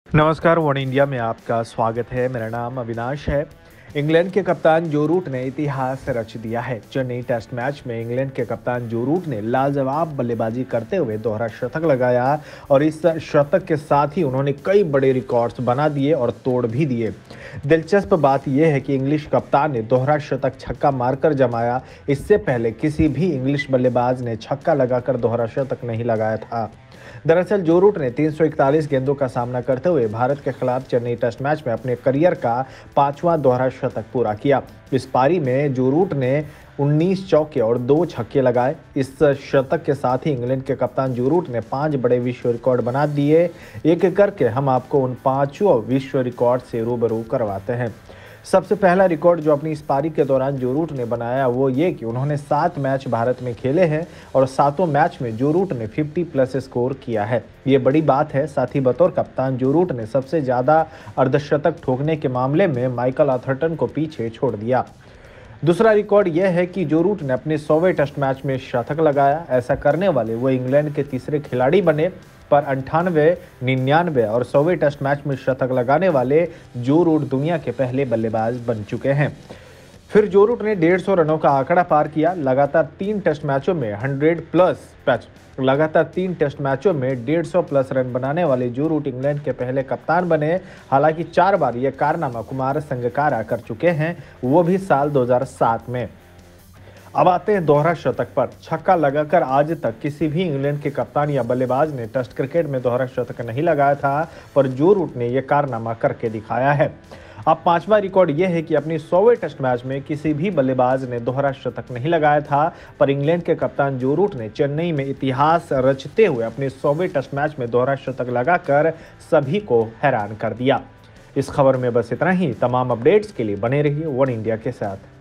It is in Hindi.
नमस्कार, वन इंडिया में आपका स्वागत है। मेरा नाम अविनाश है। इंग्लैंड के कप्तान जो रूट ने इतिहास रच दिया है। चेन्नई टेस्ट मैच में इंग्लैंड के कप्तान जो रूट ने लाजवाब बल्लेबाजी करते हुए दोहरा शतक लगाया और इस शतक के साथ ही उन्होंने कई बड़े रिकॉर्ड्स बना दिए और तोड़ भी दिए। दिलचस्प बात यह है कि इंग्लिश कप्तान ने दोहरा शतक छक्का मारकर जमाया। इससे पहले किसी भी इंग्लिश बल्लेबाज ने छक्का लगाकर दोहरा शतक नहीं लगाया था। दरअसल जो रूट ने 341 गेंदों का सामना करते हुए भारत के खिलाफ चेन्नई टेस्ट मैच में अपने करियर का 5वां दोहरा शतक पूरा किया। इस पारी में जो रूट ने 19 चौके और 2 छक्के लगाए। इस शतक के साथ ही इंग्लैंड के कप्तान जो रूट ने 5 बड़े विश्व रिकॉर्ड बना दिए। एक एक करके हम आपको उन 5 विश्व रिकॉर्ड से रूबरू करवाते हैं। सबसे पहला रिकॉर्ड जो अपनी इस पारी के दौरान जो रूट ने बनाया वो ये कि उन्होंने 7 मैच भारत में खेले हैं और 7 मैच में जो रूट ने 50+ स्कोर किया है। ये बड़ी बात है। साथ ही बतौर कप्तान जो रूट ने सबसे ज़्यादा अर्धशतक ठोकने के मामले में माइकल आथरटन को पीछे छोड़ दिया। दूसरा रिकॉर्ड यह है कि जो रूट ने अपने 100वें टेस्ट मैच में शतक लगाया। ऐसा करने वाले वो इंग्लैंड के तीसरे खिलाड़ी बने, पर 98, 99 और 100वें टेस्ट मैच में शतक लगाने वाले जो रूट दुनिया के पहले बल्लेबाज बन चुके हैं। फिर जो रूट ने 150 रनों का आंकड़ा पार किया। लगातार 3 टेस्ट मैचों में 150+ रन बनाने वाले जो रूट इंग्लैंड के पहले कप्तान बने। हालांकि 4 बार यह कारनामा कुमार संगकारा कर चुके हैं, वो भी साल 2007 में। अब आते हैं दोहरा शतक पर। छक्का लगाकर आज तक किसी भी इंग्लैंड के कप्तान या बल्लेबाज ने टेस्ट क्रिकेट में दोहरा शतक नहीं लगाया था, पर जो रूट ने यह कारनामा करके दिखाया है। अब 5वां रिकॉर्ड यह है कि अपनी 100वें टेस्ट मैच में किसी भी बल्लेबाज ने दोहरा शतक नहीं लगाया था, पर इंग्लैंड के कप्तान जो रूट ने चेन्नई में इतिहास रचते हुए अपने 100वें टेस्ट मैच में दोहरा शतक लगाकर सभी को हैरान कर दिया। इस खबर में बस इतना ही। तमाम अपडेट्स के लिए बने रहिए वन इंडिया के साथ।